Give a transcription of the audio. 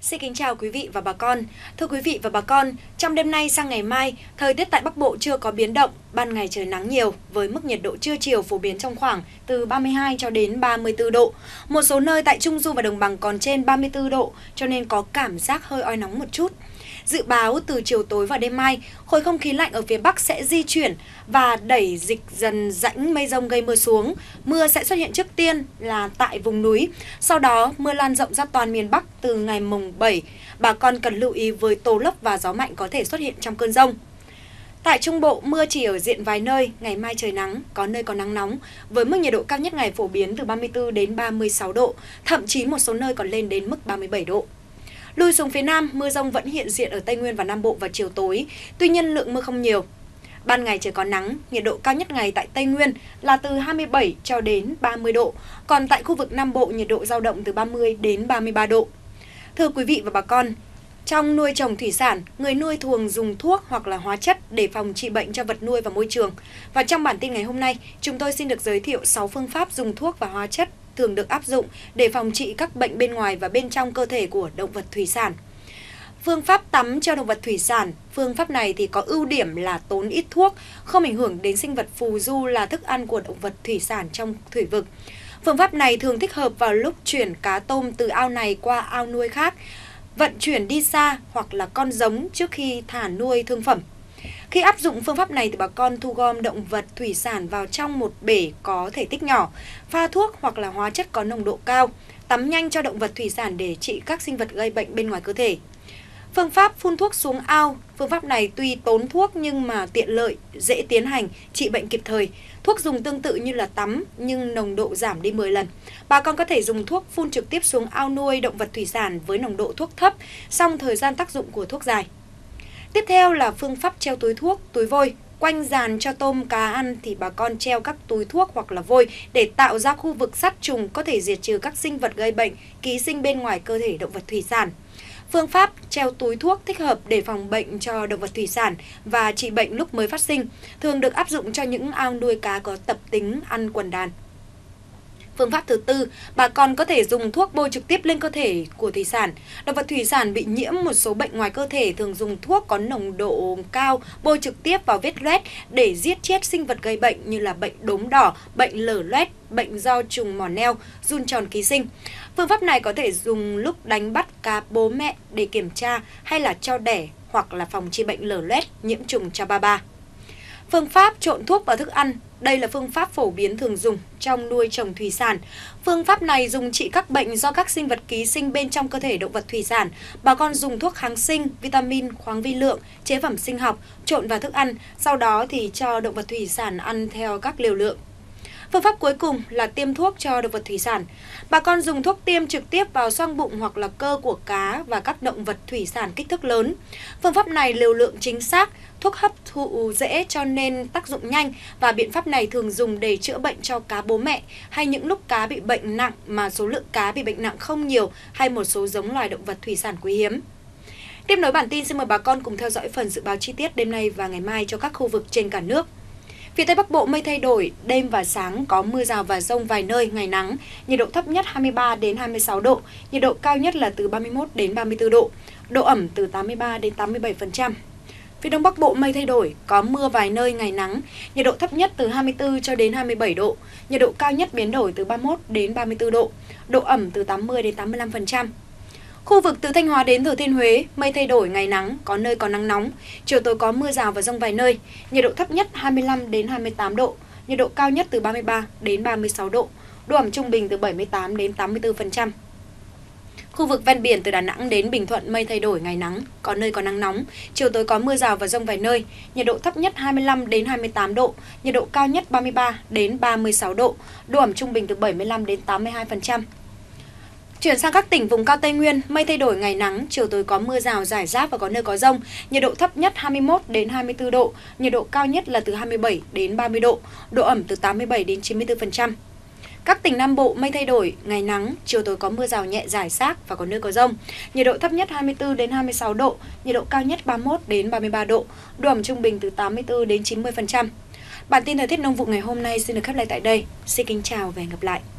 Xin kính chào quý vị và bà con. Thưa quý vị và bà con, trong đêm nay sang ngày mai, thời tiết tại Bắc Bộ chưa có biến động, ban ngày trời nắng nhiều với mức nhiệt độ trưa chiều phổ biến trong khoảng từ 32 cho đến 34 độ. Một số nơi tại Trung Du và Đồng bằng còn trên 34 độ, cho nên có cảm giác hơi oi nóng một chút. Dự báo từ chiều tối và đêm mai, khối không khí lạnh ở phía Bắc sẽ di chuyển và đẩy dịch dần rãnh mây rông gây mưa xuống. Mưa sẽ xuất hiện trước tiên là tại vùng núi. Sau đó, mưa lan rộng ra toàn miền Bắc từ ngày mùng 7. Bà con cần lưu ý với tố lốc và gió mạnh có thể xuất hiện trong cơn dông. Tại Trung Bộ, mưa chỉ ở diện vài nơi, ngày mai trời nắng, có nơi có nắng nóng, với mức nhiệt độ cao nhất ngày phổ biến từ 34 đến 36 độ, thậm chí một số nơi còn lên đến mức 37 độ. Lùi xuống phía Nam, mưa dông vẫn hiện diện ở Tây Nguyên và Nam Bộ vào chiều tối, tuy nhiên lượng mưa không nhiều. Ban ngày trời có nắng, nhiệt độ cao nhất ngày tại Tây Nguyên là từ 27 cho đến 30 độ, còn tại khu vực Nam Bộ nhiệt độ dao động từ 30 đến 33 độ. Thưa quý vị và bà con, trong nuôi trồng thủy sản, người nuôi thường dùng thuốc hoặc là hóa chất để phòng trị bệnh cho vật nuôi và môi trường. Và trong bản tin ngày hôm nay, chúng tôi xin được giới thiệu 6 phương pháp dùng thuốc và hóa chất thường được áp dụng để phòng trị các bệnh bên ngoài và bên trong cơ thể của động vật thủy sản. Phương pháp tắm cho động vật thủy sản, phương pháp này thì có ưu điểm là tốn ít thuốc, không ảnh hưởng đến sinh vật phù du là thức ăn của động vật thủy sản trong thủy vực. Phương pháp này thường thích hợp vào lúc chuyển cá tôm từ ao này qua ao nuôi khác, vận chuyển đi xa hoặc là con giống trước khi thả nuôi thương phẩm. Khi áp dụng phương pháp này thì bà con thu gom động vật thủy sản vào trong một bể có thể tích nhỏ, pha thuốc hoặc là hóa chất có nồng độ cao, tắm nhanh cho động vật thủy sản để trị các sinh vật gây bệnh bên ngoài cơ thể. Phương pháp phun thuốc xuống ao, phương pháp này tuy tốn thuốc nhưng mà tiện lợi, dễ tiến hành, trị bệnh kịp thời. Thuốc dùng tương tự như là tắm nhưng nồng độ giảm đi 10 lần. Bà con có thể dùng thuốc phun trực tiếp xuống ao nuôi động vật thủy sản với nồng độ thuốc thấp, song thời gian tác dụng của thuốc dài. Tiếp theo là phương pháp treo túi thuốc, túi vôi. Quanh giàn cho tôm cá ăn thì bà con treo các túi thuốc hoặc là vôi để tạo ra khu vực sát trùng có thể diệt trừ các sinh vật gây bệnh, ký sinh bên ngoài cơ thể động vật thủy sản. Phương pháp treo túi thuốc thích hợp để phòng bệnh cho động vật thủy sản và trị bệnh lúc mới phát sinh, thường được áp dụng cho những ao nuôi cá có tập tính ăn quần đàn. Phương pháp thứ tư, bà con có thể dùng thuốc bôi trực tiếp lên cơ thể của thủy sản. Động vật thủy sản bị nhiễm một số bệnh ngoài cơ thể thường dùng thuốc có nồng độ cao bôi trực tiếp vào vết loét để giết chết sinh vật gây bệnh như là bệnh đốm đỏ, bệnh lở loét, bệnh do trùng mỏ neo, giun tròn ký sinh. Phương pháp này có thể dùng lúc đánh bắt cá bố mẹ để kiểm tra hay là cho đẻ hoặc là phòng trị bệnh lở loét, nhiễm trùng cho ba ba. Phương pháp trộn thuốc vào thức ăn. Đây là phương pháp phổ biến thường dùng trong nuôi trồng thủy sản. Phương pháp này dùng trị các bệnh do các sinh vật ký sinh bên trong cơ thể động vật thủy sản. Bà con dùng thuốc kháng sinh, vitamin, khoáng vi lượng, chế phẩm sinh học trộn vào thức ăn, sau đó thì cho động vật thủy sản ăn theo các liều lượng. Phương pháp cuối cùng là tiêm thuốc cho động vật thủy sản. Bà con dùng thuốc tiêm trực tiếp vào xoang bụng hoặc là cơ của cá và các động vật thủy sản kích thước lớn. Phương pháp này liều lượng chính xác, thuốc hấp thụ dễ cho nên tác dụng nhanh và biện pháp này thường dùng để chữa bệnh cho cá bố mẹ hay những lúc cá bị bệnh nặng mà số lượng cá bị bệnh nặng không nhiều hay một số giống loài động vật thủy sản quý hiếm. Tiếp nối bản tin, xin mời bà con cùng theo dõi phần dự báo chi tiết đêm nay và ngày mai cho các khu vực trên cả nước. Phía Tây Bắc Bộ mây thay đổi, đêm và sáng có mưa rào và dông vài nơi, ngày nắng, nhiệt độ thấp nhất 23 đến 26 độ, nhiệt độ cao nhất là từ 31 đến 34 độ, độ ẩm từ 83 đến 87%. Phía Đông Bắc Bộ mây thay đổi, có mưa vài nơi, ngày nắng, nhiệt độ thấp nhất từ 24 cho đến 27 độ, nhiệt độ cao nhất biến đổi từ 31 đến 34 độ, độ ẩm từ 80 đến 85%. Khu vực từ Thanh Hóa đến Thừa Thiên Huế, mây thay đổi, ngày nắng, có nơi có nắng nóng, chiều tối có mưa rào và dông vài nơi, nhiệt độ thấp nhất 25 đến 28 độ, nhiệt độ cao nhất từ 33 đến 36 độ, độ ẩm trung bình từ 78 đến 84%. Khu vực ven biển từ Đà Nẵng đến Bình Thuận mây thay đổi, ngày nắng, có nơi có nắng nóng, chiều tối có mưa rào và dông vài nơi, nhiệt độ thấp nhất 25 đến 28 độ, nhiệt độ cao nhất 33 đến 36 độ, độ ẩm trung bình từ 75 đến 82%. Chuyển sang các tỉnh vùng cao Tây Nguyên, mây thay đổi, ngày nắng, chiều tối có mưa rào rải rác và có nơi có dông, nhiệt độ thấp nhất 21 đến 24 độ, nhiệt độ cao nhất là từ 27 đến 30 độ, độ ẩm từ 87 đến 94%. Các tỉnh Nam Bộ mây thay đổi, ngày nắng, chiều tối có mưa rào nhẹ rải rác và có nơi có dông, nhiệt độ thấp nhất 24 đến 26 độ, nhiệt độ cao nhất 31 đến 33 độ, độ ẩm trung bình từ 84 đến 90%. Bản tin thời tiết nông vụ ngày hôm nay xin được khép lại tại đây. Xin kính chào và hẹn gặp lại.